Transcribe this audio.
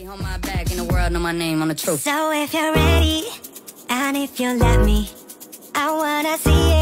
On my back in the world, know my name on the truth. So if you're ready, and if you let me, I wanna see